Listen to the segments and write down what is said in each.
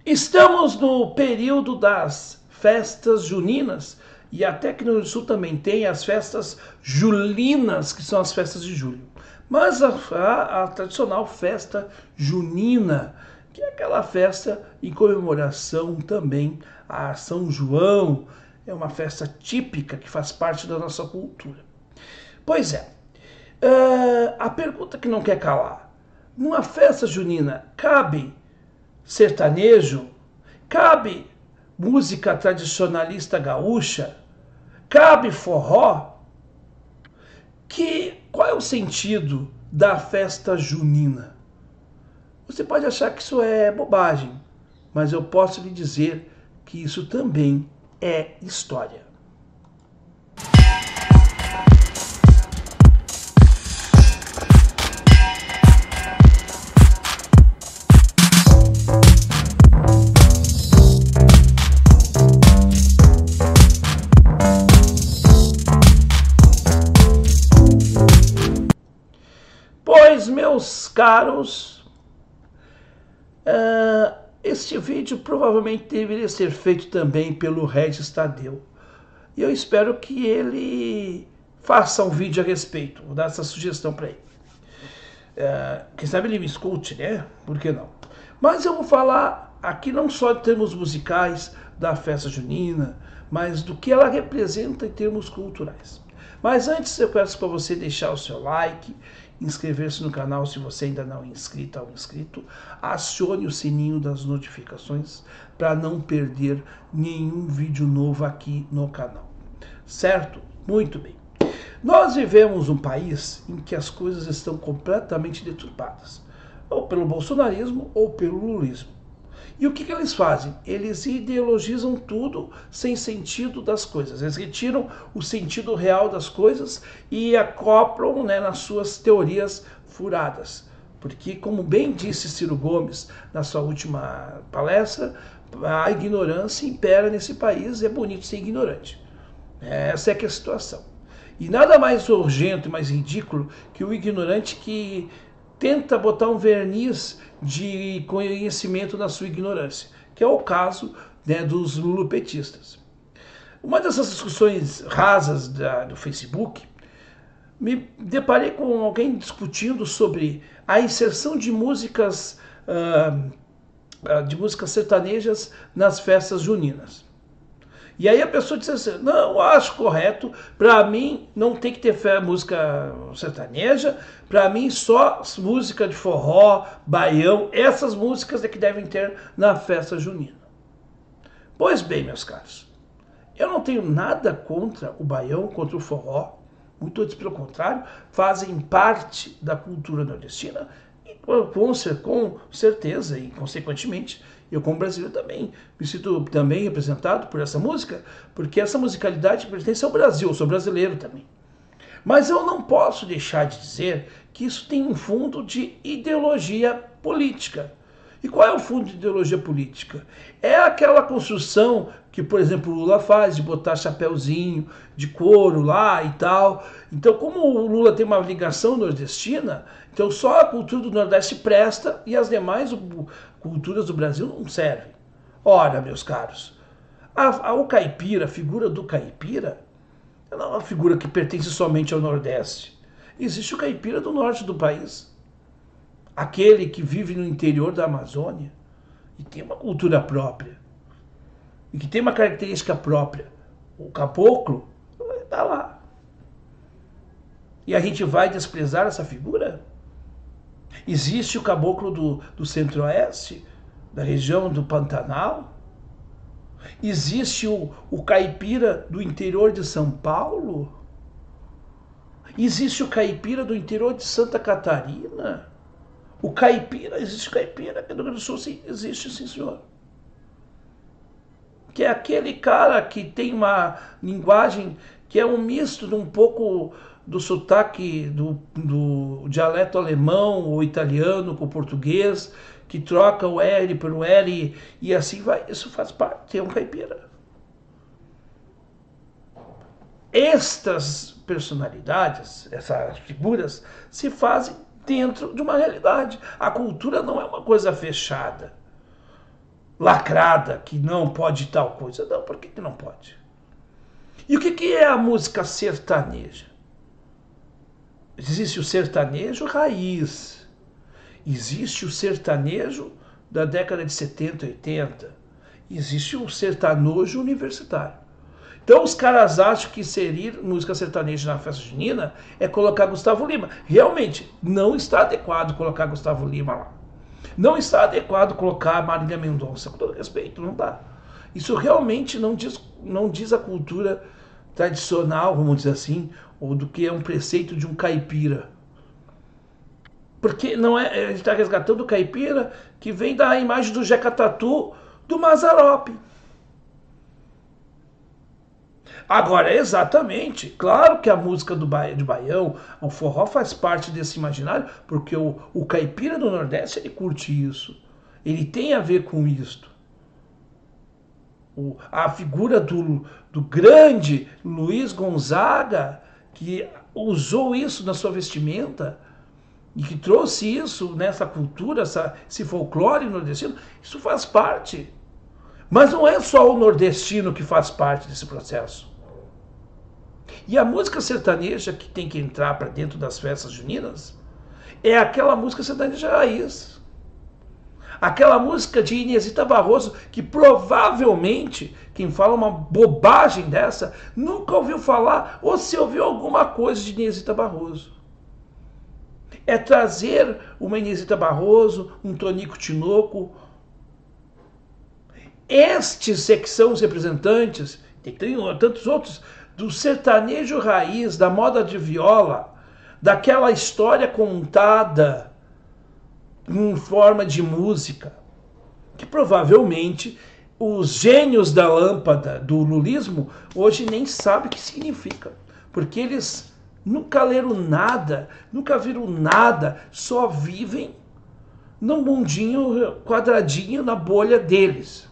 Estamos no período das festas juninas e até que no Rio Grande do Sul também tem as festas julinas, que são as festas de julho. Mas a tradicional festa junina, que é aquela festa em comemoração também a São João, é uma festa típica que faz parte da nossa cultura. Pois é, a pergunta que não quer calar, numa festa junina cabe sertanejo? Cabe música tradicionalista gaúcha? Cabe forró? Qual é o sentido da festa junina? Você pode achar que isso é bobagem, mas eu posso lhe dizer que isso também é história. Pois, meus caros, este vídeo provavelmente deveria ser feito também pelo Regis Tadeu. E eu espero que ele faça um vídeo a respeito. Vou dar essa sugestão para ele. Quem sabe ele me escute, né? Por que não? Mas eu vou falar aqui não só de termos musicais da festa junina, mas do que ela representa em termos culturais. Mas antes eu peço para você deixar o seu like, inscrever-se no canal se você ainda não é inscrito ou inscrito, acione o sininho das notificações para não perder nenhum vídeo novo aqui no canal. Certo? Muito bem. Nós vivemos um país em que as coisas estão completamente deturpadas, ou pelo bolsonarismo ou pelo lulismo. E o que eles fazem? Eles ideologizam tudo sem sentido das coisas. Eles retiram o sentido real das coisas e acoplam, né, nas suas teorias furadas. Porque, como bem disse Ciro Gomes na sua última palestra, a ignorância impera nesse país e é bonito ser ignorante. Essa é que é a situação. E nada mais urgente e mais ridículo que o ignorante que tenta botar um verniz de conhecimento na sua ignorância, que é o caso, né, dos lulopetistas. Uma dessas discussões rasas do Facebook, me deparei com alguém discutindo sobre a inserção de músicas sertanejas nas festas juninas. E aí a pessoa disse assim, não, eu acho correto, para mim não tem que ter música sertaneja, para mim só música de forró, baião, essas músicas é que devem ter na festa junina. Pois bem, meus caros, eu não tenho nada contra o baião, contra o forró, muito antes pelo contrário, fazem parte da cultura nordestina, e com certeza e consequentemente, eu como brasileiro também me sinto também representado por essa música, porque essa musicalidade pertence ao Brasil, eu sou brasileiro também. Mas eu não posso deixar de dizer que isso tem um fundo de ideologia política. E qual é o fundo de ideologia política? É aquela construção que, por exemplo, o Lula faz, de botar chapéuzinho de couro lá e tal. Então, como o Lula tem uma ligação nordestina, então só a cultura do Nordeste presta e as demais culturas do Brasil não servem. Ora, meus caros, o caipira, a figura do caipira, não é uma figura que pertence somente ao Nordeste. Existe o caipira do norte do país. Aquele que vive no interior da Amazônia e tem uma cultura própria. E que tem uma característica própria. O caboclo está lá. E a gente vai desprezar essa figura? Existe o caboclo do Centro-Oeste, da região do Pantanal? Existe o caipira do interior de São Paulo? Existe o caipira do interior de Santa Catarina? O caipira, existe caipira aqui no Rio Grande do Sul, sim, existe, sim, senhor. Que é aquele cara que tem uma linguagem que é um misto de um pouco do sotaque do dialeto alemão ou italiano com o português, que troca o R pelo L e assim vai. Isso faz parte, é um caipira. Estas personalidades, essas figuras, se fazem dentro de uma realidade. A cultura não é uma coisa fechada. lacrada, que não pode tal coisa. Não, por que não pode? E o que é a música sertaneja? Existe o sertanejo raiz, existe o sertanejo da década de 70, 80, existe o sertanejo universitário. Então os caras acham que inserir música sertaneja na festa junina é colocar Gustavo Lima. Realmente, não está adequado colocar Gustavo Lima lá. Não está adequado colocar Marília Mendonça, com todo respeito, não dá. Isso realmente não diz a cultura tradicional, vamos dizer assim, ou do que é um preceito de um caipira. Porque não é, a gente está resgatando o caipira que vem da imagem do Jeca Tatu do Mazzaropi. Agora, exatamente, claro que a música de baião, o forró faz parte desse imaginário, porque o caipira do Nordeste, ele curte isso. Ele tem a ver com isto. A figura do grande Luiz Gonzaga, que usou isso na sua vestimenta, e que trouxe isso nessa cultura, esse folclore nordestino, isso faz parte. Mas não é só o nordestino que faz parte desse processo. E a música sertaneja que tem que entrar para dentro das festas juninas é aquela música sertaneja raiz. Aquela música de Inesita Barroso, que provavelmente quem fala uma bobagem dessa nunca ouviu falar ou se ouviu alguma coisa de Inesita Barroso. É trazer uma Inesita Barroso, um Tonico Tinoco. Estes é que são os representantes, e tem tantos outros, do sertanejo raiz, da moda de viola, daquela história contada em forma de música, que provavelmente os gênios da lâmpada do lulismo hoje nem sabem o que significa, porque eles nunca leram nada, nunca viram nada, só vivem num mundinho quadradinho na bolha deles.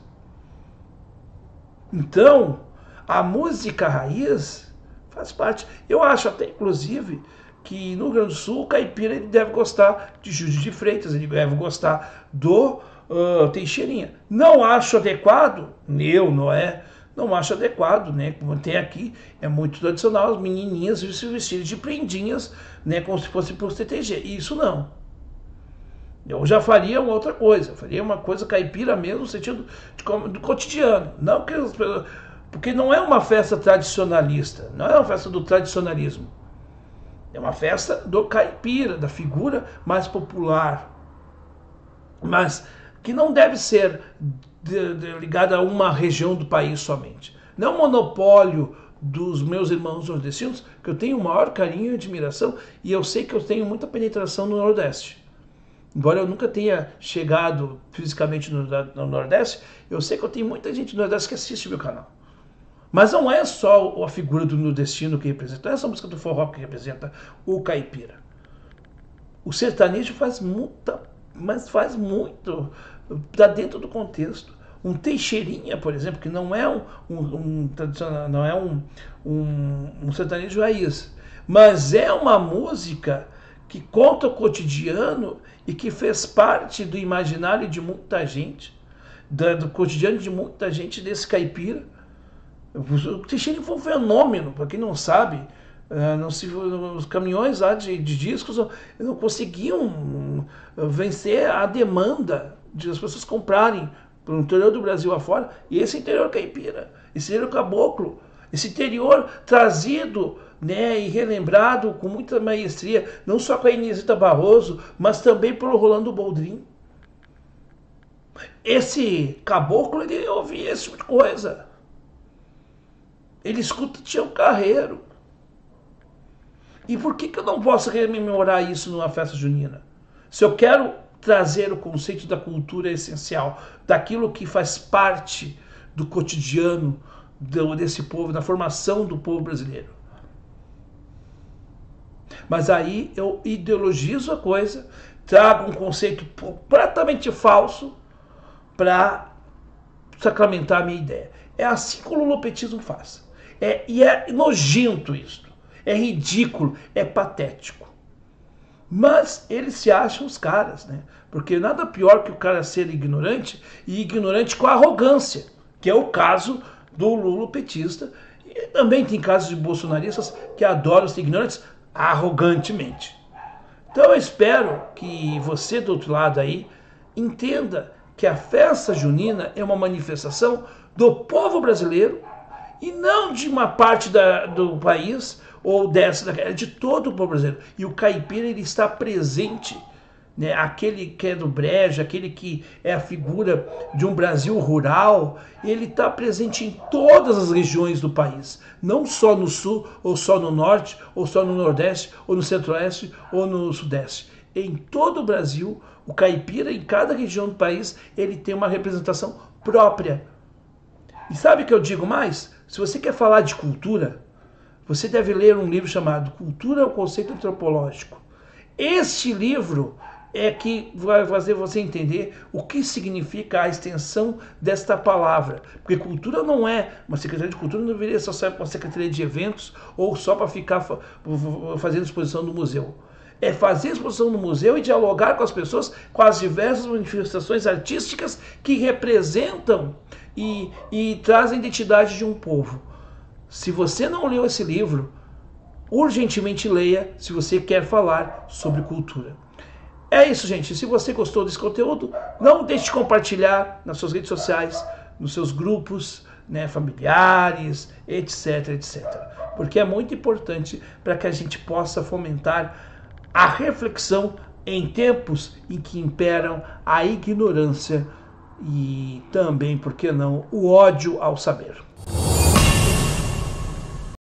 Então, a música raiz faz parte. Eu acho até, inclusive, que no Rio Grande do Sul o caipira ele deve gostar de Júlio de Freitas, ele deve gostar do Teixeirinha. Não acho adequado, não acho adequado, né? Como tem aqui, é muito tradicional, as menininhas se vestirem de prendinhas, né? Como se fosse por CTG. Isso não. Eu já faria uma outra coisa, faria uma coisa caipira mesmo, no sentido do cotidiano. Não que porque não é uma festa tradicionalista, não é uma festa do tradicionalismo. É uma festa do caipira, da figura mais popular. Mas que não deve ser ligada a uma região do país somente. Não é um monopólio dos meus irmãos nordestinos, que eu tenho o maior carinho e admiração, e eu sei que eu tenho muita penetração no Nordeste. Embora eu nunca tenha chegado fisicamente no Nordeste, eu sei que eu tenho muita gente no Nordeste que assiste meu canal. Mas não é só a figura do nordestino que representa, não é essa música do forró que representa o caipira. O sertanejo faz muita, mas faz muito, está dentro do contexto. Um Teixeirinha, por exemplo, que não é não é um sertanejo raiz, mas é uma música que conta o cotidiano e que fez parte do imaginário de muita gente, do cotidiano de muita gente desse caipira. O Teixeira foi um fenômeno, para quem não sabe, os caminhões lá de discos não conseguiam vencer a demanda de as pessoas comprarem pelo interior do Brasil afora, e esse interior caipira, esse interior caboclo, esse interior trazido, né, e relembrado com muita maestria, não só com a Inesita Barroso, mas também pelo Rolando Boldrin. Esse caboclo, ele ouvia esse tipo de coisa. Ele escuta Tião Carreiro. E por que eu não posso rememorar isso numa festa junina? Se eu quero trazer o conceito da cultura essencial, daquilo que faz parte do cotidiano desse povo, da formação do povo brasileiro. Mas aí eu ideologizo a coisa, trago um conceito completamente falso para sacramentar a minha ideia. É assim que o lulopetismo faz. E é nojento isso. É ridículo, é patético. Mas eles se acham os caras, né? Porque nada pior que o cara ser ignorante, e ignorante com arrogância, que é o caso do lulopetista. E também tem casos de bolsonaristas que adoram ser ignorantes arrogantemente. Então eu espero que você do outro lado aí entenda que a festa junina é uma manifestação do povo brasileiro e não de uma parte do país ou é de todo o povo brasileiro. E o caipira ele está presente, né? Aquele que é do brejo, aquele que é a figura de um Brasil rural, ele está presente em todas as regiões do país, não só no sul, ou só no norte, ou só no nordeste, ou no centro-oeste, ou no sudeste. Em todo o Brasil, o caipira, em cada região do país, ele tem uma representação própria. E sabe o que eu digo mais? Se você quer falar de cultura, você deve ler um livro chamado Cultura, o Conceito Antropológico. Este livro é que vai fazer você entender o que significa a extensão desta palavra. Porque cultura não é, uma secretaria de cultura não deveria só ser uma secretaria de eventos ou só para ficar fazendo exposição no museu. É fazer exposição no museu e dialogar com as pessoas, com as diversas manifestações artísticas que representam e trazem a identidade de um povo. Se você não leu esse livro, urgentemente leia se você quer falar sobre cultura. É isso, gente. Se você gostou desse conteúdo, não deixe de compartilhar nas suas redes sociais, nos seus grupos, né, familiares, etc, etc. Porque é muito importante para que a gente possa fomentar a reflexão em tempos em que imperam a ignorância e também, por que não, o ódio ao saber.